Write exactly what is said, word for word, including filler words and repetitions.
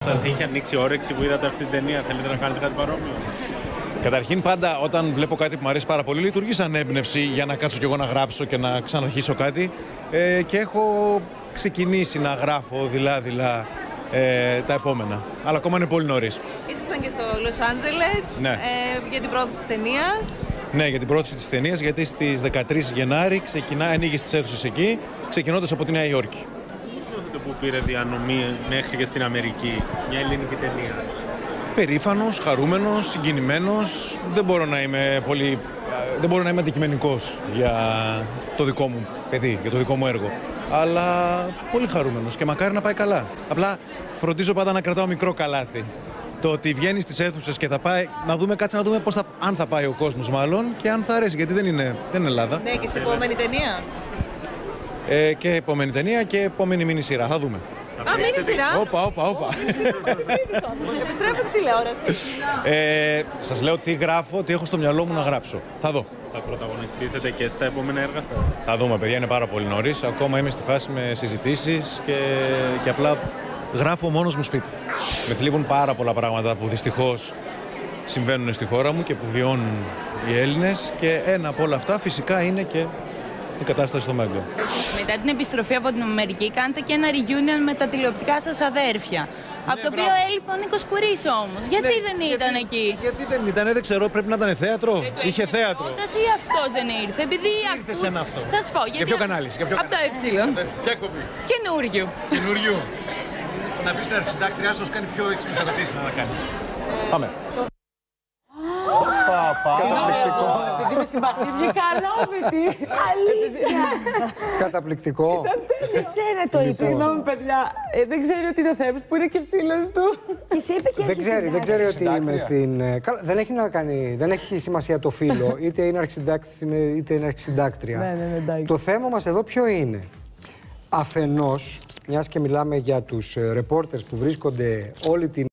Σας είχε ανοίξει όρεξη που είδατε αυτή την ταινία, θέλετε να κάνετε κάτι παρόμοιο? Καταρχήν, πάντα όταν βλέπω κάτι που μου αρέσει πάρα πολύ, λειτουργεί σαν έμπνευση για να κάτσω κι εγώ να γράψω και να ξαναρχίσω κάτι. Ε, και έχω ξεκινήσει να γράφω δειλά-δειλά ε, τα επόμενα. Αλλά ακόμα είναι πολύ νωρίς. Ήσασταν και στο Λος Άντζελες ναι. ε, για την πρόθεση της ταινίας. Ναι, για την πρόθεση της ταινίας, γιατί στις δεκατρείς Γενάρη ξεκινά, ανοίγει στις αίθουσες εκεί, ξεκινώντας από τη Νέα Υόρκη. Πώς νιώθετε που πήρε διανομή μέχρι και στην Αμερική μια ελληνική ταινία? Περήφανος, χαρούμενος, συγκινημένος. Δεν μπορώ να είμαι πολύ... Δεν μπορώ να είμαι αντικειμενικός για το δικό μου παιδί, για το δικό μου έργο. Αλλά πολύ χαρούμενος και μακάρι να πάει καλά. Απλά φροντίζω πάντα να κρατάω μικρό καλάθι. Το ότι βγαίνει στις αίθουσες και θα πάει, να δούμε, κάτσε να δούμε πώς θα, αν θα πάει ο κόσμος μάλλον και αν θα αρέσει, γιατί δεν είναι, δεν είναι Ελλάδα. Ναι, και στην επόμενη ταινία. Ε, και επόμενη ταινία και επόμενη μίνι σειρά, θα δούμε. Α, μίνι σειρά. Όπα, όπα, όπα. Επιστρέφω τη τηλεόραση. Ε, σας λέω τι γράφω, τι έχω στο μυαλό μου να γράψω. Θα δω. Θα πρωταγωνιστήσετε και στα επόμενα έργα σας? Θα δούμε, παιδιά, είναι πάρα πολύ νωρίς. Ακόμα είμαι στη φάση με συζητήσεις και, και απλά γράφω μόνος μου σπίτι. Με θλίβουν πάρα πολλά πράγματα που δυστυχώς συμβαίνουν στη χώρα μου και που βιώνουν οι Έλληνες. Και ένα από όλα αυτά φυσικά είναι και η κατάσταση στο Μέγκο. Μετά την επιστροφή από την Αμερική κάνετε και ένα reunion με τα τηλεοπτικά σας αδέρφια. Ναι, από το οποίο έλειπε ο Νίκος Κουρής όμως. Γιατί ναι, δεν ήταν γιατί, εκεί? Γιατί δεν ήταν, δεν ξέρω, πρέπει να ήταν θέατρο. Είχε θέατρο. Ή αυτός δεν ήρθε? Επειδή ήρθε ακού... σε ένα αυτό. Θα σου πω. Γιατί... Για ποιο κανάλι? Από το Ε. Ποια κοπή? Καινούριου. Καινούριου. Να πεις στην αρχισυντάκτριά σου κάνει πιο έξυπνες ερωτήσεις να κάνεις. Πάμε. Καταπληκτικό. Επειδή με συμπαθεί, βγήκα αλόβητη. Αλήθεια. Καταπληκτικό. Σε σένα το είπε. Συγγνώμη, παιδιά. Δεν ξέρει ότι είναι ο Θέμης που είναι και φίλος του. Και σε είπε και δεν ξέρει, δεν ξέρει ότι είμαι στην... Δεν έχει να κάνει, δεν έχει σημασία το φίλο. Είτε είναι αρχισυντάκτης είτε είναι αρχισυντάκτρια. Ναι, ναι, εντάξει. Το θέμα μας εδώ ποιο είναι? Αφενός, μιας και μιλάμε για τους ρεπόρτερς που βρίσκονται όλη την